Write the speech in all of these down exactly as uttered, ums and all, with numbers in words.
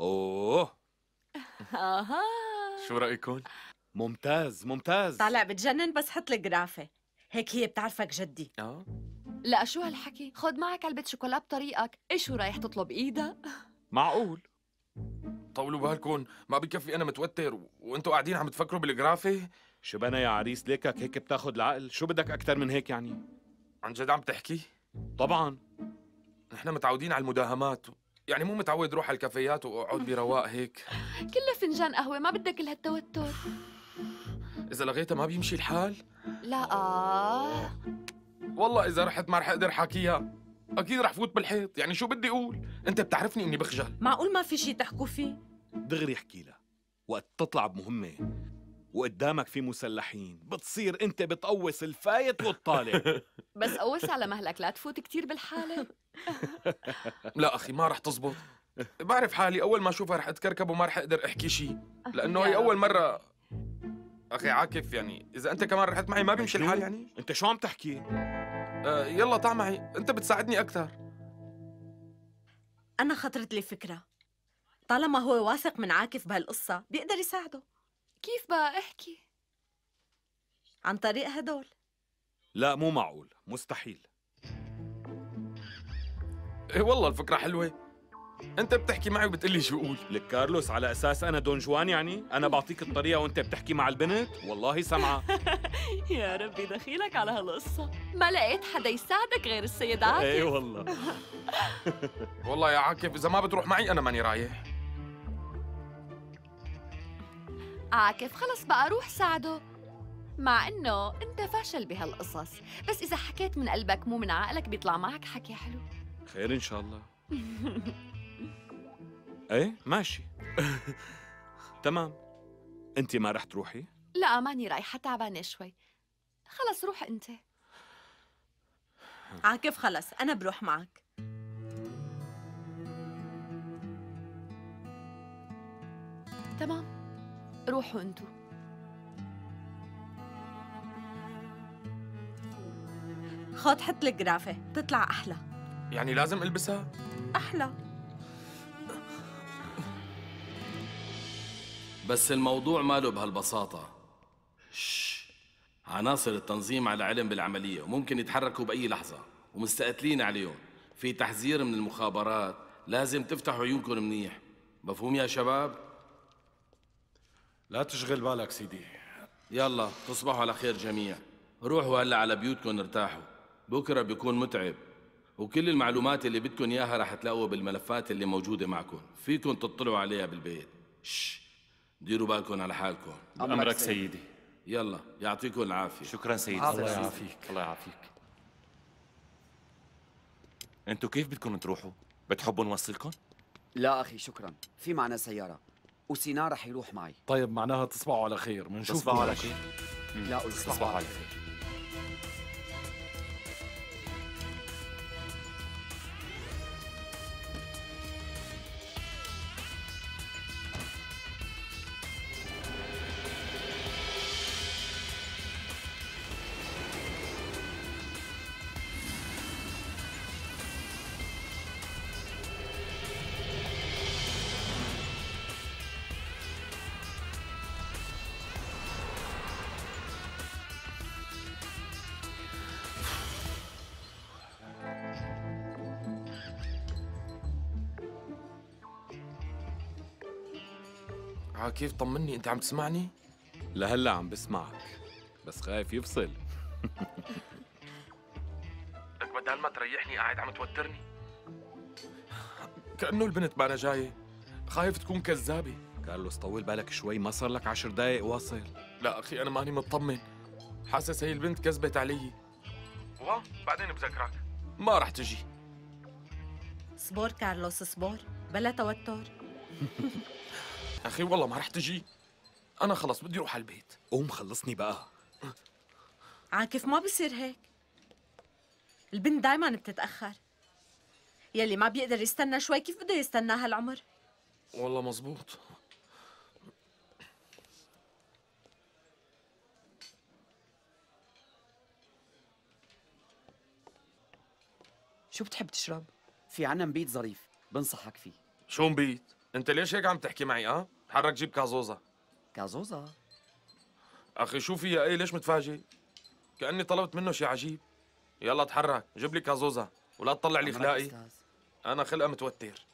اوه اها شو رأيكم؟ ممتاز ممتاز. طالع بتجنن، بس حط الجرافة هيك هي بتعرفك جدي. اه لا شو هالحكي، خد معك علبة شوكولا بطريقك، ايش شو رايح تطلب ايدها؟ معقول. طولوا بالكم، ما بكفي انا متوتر و... وانتوا قاعدين عم تفكروا بالجرافة. شبنا يا عريس، ليكك هيك بتاخد العقل؟ شو بدك اكثر من هيك يعني؟ عن جد عم تحكي؟ طبعا. نحن متعودين على المداهمات، يعني مو متعود روح على الكافيات واقعد برواق هيك. كله فنجان قهوة، ما بدك كل هالتوتر. اذا لغيتها ما بيمشي الحال؟ لا آه. والله اذا رحت ما رح اقدر حاكيها، اكيد رح فوت بالحيط. يعني شو بدي اقول؟ انت بتعرفني اني بخجل. معقول ما في شي تحكوا فيه؟ دغري احكي لها. وقت تطلع بمهمة وقدامك في مسلحين بتصير انت بتقوس الفايت والطالع. بس قوس على مهلك، لا تفوت كتير بالحالة. لا اخي ما رح تزبط. بعرف حالي اول ما اشوفها رح اتكركب وما رح اقدر احكي شيء، لانه هي اول مره. اخي عاكف، يعني اذا انت كمان رحت معي ما بيمشي الحال يعني. انت شو عم تحكي؟ آه يلا تعا معي، انت بتساعدني اكثر. أنا خطرت لي فكرة، طالما هو واثق من عاكف بهالقصة بيقدر يساعده. كيف بقى احكي؟ عن طريق هدول. لا مو معقول، مستحيل. ايه والله الفكره حلوه. انت بتحكي معي وبتقلي شو اقول. لك كارلوس، على اساس انا دون جوان يعني؟ انا بعطيك الطريقه وانت بتحكي مع البنت؟ والله سمعه. يا ربي دخيلك على هالقصة، ما لقيت حدا يساعدك غير السيد عاكف. اي والله. والله يا عاكف اذا ما بتروح معي انا ماني رايح. عاكف خلص بقى روح ساعده، مع انه انت فاشل بهالقصص، بس اذا حكيت من قلبك مو من عقلك بيطلع معك حكي حلو. خير ان شاء الله. ايه ماشي. تمام. انت ما رح تروحي؟ لا ماني رايحة، تعبانة شوي. خلص روح انت. عاكف خلص أنا بروح معك. تمام، روحوا انتو. خد حط الجرافة تطلع أحلى. يعني لازم البسها؟ أحلى. بس الموضوع ماله بهالبساطة. شش. عناصر التنظيم على علم بالعملية وممكن يتحركوا بأي لحظة ومستقتلين عليهم. في تحذير من المخابرات، لازم تفتحوا عيونكم منيح. مفهوم يا شباب؟ لا تشغل بالك سيدي. يلا تصبحوا على خير جميع. روحوا هلا على بيوتكم ارتاحوا، بكرة بيكون متعب، وكل المعلومات اللي بدكم اياها رح تلاقوها بالملفات اللي موجودة معكم، فيكم تطلعوا عليها بالبيت. شش. ديروا بالكم على حالكم. أمرك سيدي. يلا يعطيكم العافية. شكرا سيدي. الله يعافيك. الله يعافيك. انتوا كيف بدكم تروحوا؟ بتحبوا نوصلكم؟ لا أخي شكرا، في معنا سيارة وسينا رح يروح معي. طيب معناها تصبحوا على خير. منشوف تصبحوا على خير. لا قول تصبحوا على خير. عاكف طمني، انت عم تسمعني؟ لهلا عم بسمعك، بس خايف يفصل. لك بدل ما تريحني قاعد عم توترني. كأنه البنت بانا جاية، خايف تكون كذابة. كارلوس طول بالك شوي، ما صار لك عشر دقايق واصل. لا أخي أنا ماني مطمن، حاسس هي البنت كذبت علي. وها بعدين بذكرك ما رح تجي. صبور كارلوس صبور، بلا توتر. أخي والله ما رح تجي، أنا خلص بدي أروح على البيت. قوم خلصني بقى. عاكف ما بصير هيك، البنت دايما بتتأخر. يلي ما بيقدر يستنى شوي كيف بده يستنى هالعمر؟ والله مزبوط. شو بتحب تشرب؟ في عنا نبيت ظريف بنصحك فيه. شو نبيت؟ انت ليش هيك عم تحكي معي اه؟ تحرك جيب كازوزة. كازوزة؟ اخي شو فيها ايه ليش متفاجئ؟ كأني طلبت منه شيء عجيب. يلا تحرك جيب لي كازوزة ولا تطلع لي خلاقي. انا خلقه متوتر.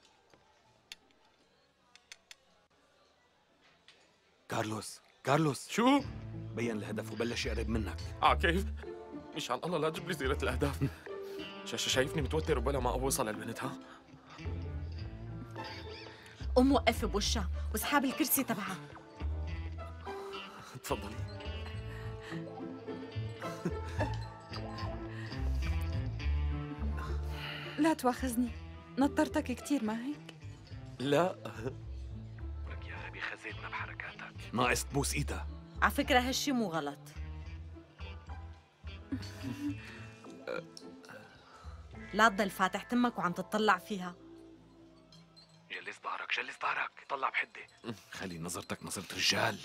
كارلوس كارلوس شو؟ بين الهدف وبلش يقرب منك. اه كيف؟ مشان الله لا تجيب لي سيرة الاهداف. شا- شايفني متوتر وبلا ما اوصل للبنت ها؟ قوم وقف بوشها واسحب الكرسي تبعها. تفضلي. لا تواخذني، نطرتك كثير ما هيك؟ لا لك يا غبي خزيتنا بحركاتك، ناقص تبوس ايدها. على فكرة هالشي مو غلط. لا تضل فاتح تمك وعم تطلع فيها. جلس ظهرك جلس ظهرك، طلع بحدة. خلي نظرتك نظرة رجال.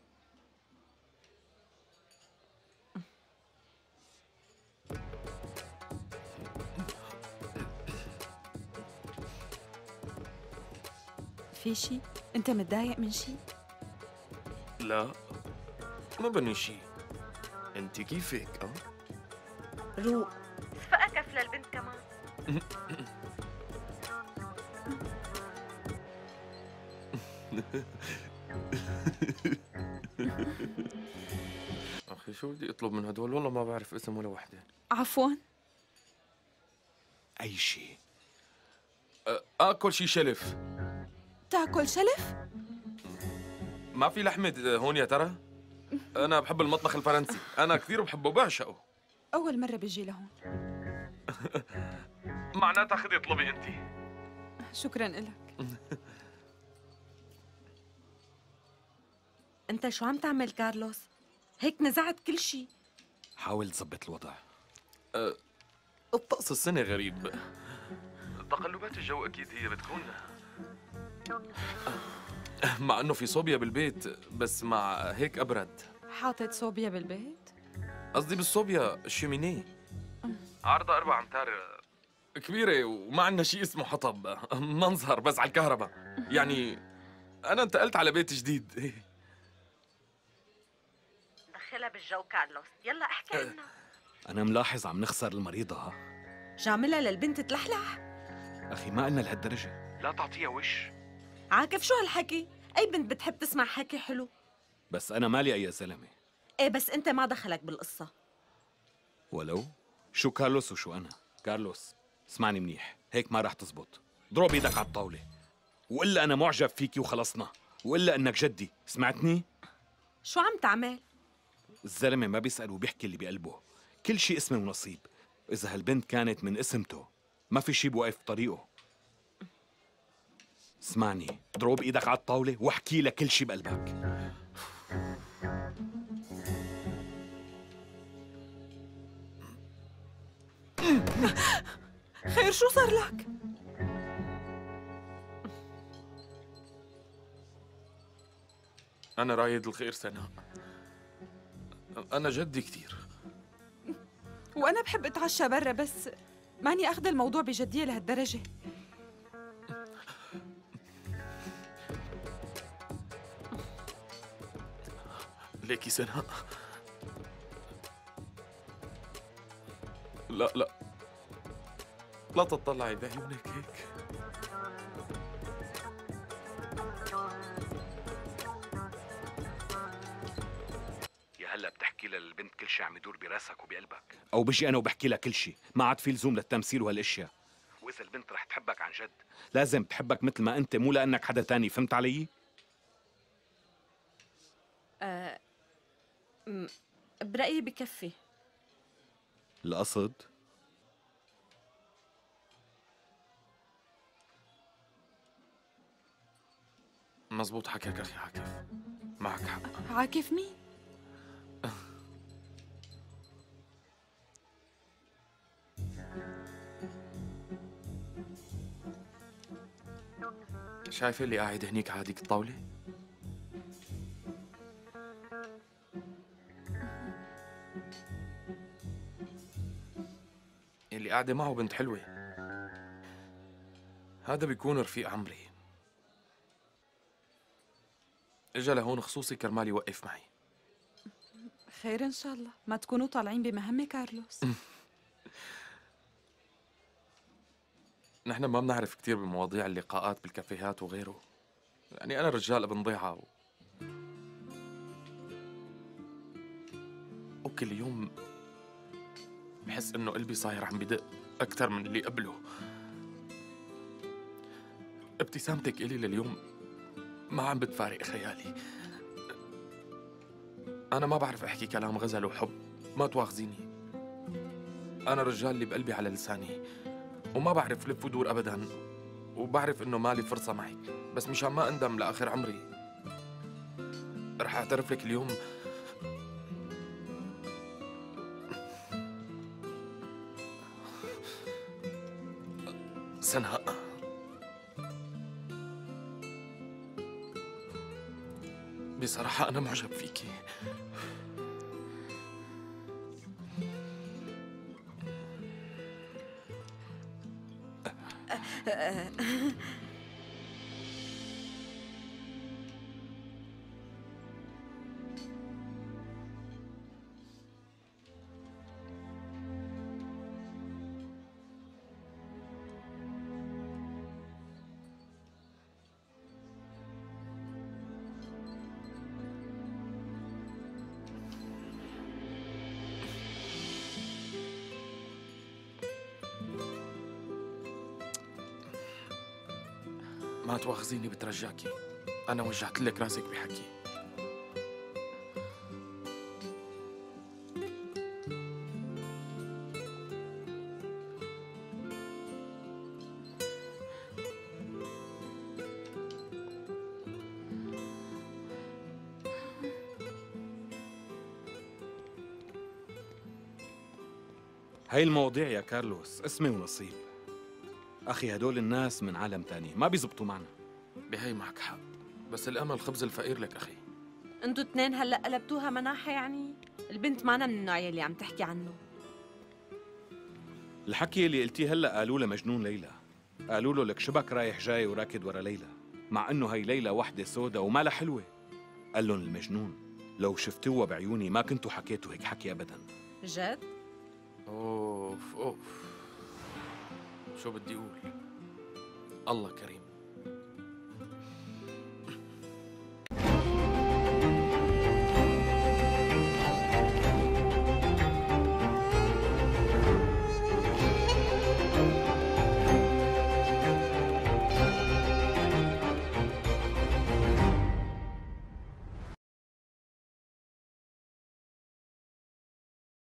في شي؟ أنت متضايق من شي؟ لا ما بني شيء. انت كيفك اه؟ روق صفقة كف للبنت كمان. اخي شو بدي اطلب من هدول؟ والله ما بعرف اسم ولا وحده. عفواً. أي شيء. اكل شيء شلف. تاكل شلف؟ ما في لحمة هون يا ترى؟ انا بحب المطبخ الفرنسي، انا كثير بحبه بعشقه. أول مرة بيجي لهون. معناتها خذي اطلبي انت. شكراً إلك. انت شو عم تعمل كارلوس؟ هيك نزعت كل شي. حاول تظبط الوضع. أه الطقس السنة غريب. تقلبات الجو اكيد هي بتكون، مع انه في صوبيا بالبيت بس مع هيك ابرد. حاطط صوبيا بالبيت؟ قصدي بالصوبيا الشيمينيه. عرضها أربع أمتار كبيرة وما عندنا شيء اسمه حطب، منظر بس على الكهرباء. يعني أنا انتقلت على بيت جديد. دخلها بالجو كارلوس، يلا احكي لنا. أنا ملاحظ عم نخسر المريضة ها. جاملها للبنت تلحلح. أخي ما قلنا لهالدرجة، لا تعطيها وش. عاكف شو هالحكي؟ أي بنت بتحب تسمع حكي حلو. بس أنا مالي أي زلمة. إيه بس أنت ما دخلك بالقصة. ولو شو كارلوس وشو أنا. كارلوس اسمعني منيح، هيك ما راح تزبط. ضرب ايدك على الطاولة وإلا أنا معجب فيكي وخلصنا، وإلا إنك جدي. سمعتني؟ شو عم تعمل؟ الزلمة ما بيسأل وبيحكي اللي بقلبه، كل شيء اسمه ونصيب. إذا هالبنت كانت من اسمته ما في شيء بوقف طريقه. اسمعني، ضرب ايدك على الطاولة واحكي لك كل شيء بقلبك. خير شو صار لك؟ أنا رايد الخير سناء. أنا جدي كثير. وأنا بحب أتعشى برا بس ماني أخذ الموضوع بجدية لهالدرجة. ليكي سناء، لا لا لا تطلعي بعيونك هيك. يا هلا بتحكي للبنت كل شيء عم يدور براسك وبقلبك، او بجي انا وبحكي لها كل شيء، ما عاد في لزوم للتمثيل وهالاشياء. واذا البنت رح تحبك عن جد لازم تحبك مثل ما انت، مو لانك حدا تاني. فهمت علي؟ أه برأيي بكفي. القصد مزبوط حكيك أخي عاكف، معك حق. عاكف مين؟ شايفة اللي قاعد هنيك على هديك الطاولة؟ اللي قاعدة معه بنت حلوة، هذا بيكون رفيق عمري. اجا لهون خصوصي كرمال يوقف معي. خير إن شاء الله، ما تكونوا طالعين بمهمة كارلوس. نحن ما بنعرف كثير بمواضيع اللقاءات بالكافيهات وغيره. يعني أنا رجال ابن ضيعة و... وكل يوم بحس إنه قلبي صاير عم بدق أكثر من اللي قبله. ابتسامتك إلي لليوم ما عم بتفارق خيالي. أنا ما بعرف أحكي كلام غزل وحب، ما تواخذيني. أنا الرجال اللي بقلبي على لساني وما بعرف لف ودور أبداً، وبعرف إنه مالي فرصة معك، بس مشان ما أندم لآخر عمري رح أعترف لك اليوم سناء، بصراحة أنا معجب فيكي. ما تواخذيني بترجاكي، أنا وجعت لك راسك بحكي. هاي المواضيع يا كارلوس اسمي ونصيب. أخي هدول الناس من عالم تاني ما بيزبطوا معنا. بهي معك حق، بس الأمل خبز الفقير لك أخي. انتوا اثنين هلا قلبتوها مناحة يعني؟ البنت معنا من النوع يلي عم تحكي عنه. الحكي اللي قلتيه هلا قالوا له مجنون ليلى. قالوا له لك شبك رايح جاي وراكد ورا ليلى، مع انه هي ليلى وحده سودا ومالها حلوه. قال لهم المجنون لو شفتوها بعيوني ما كنتوا حكيتوا هيك حكي ابدا. جد؟ اوف اوف، شو بدي اقول؟ الله كريم.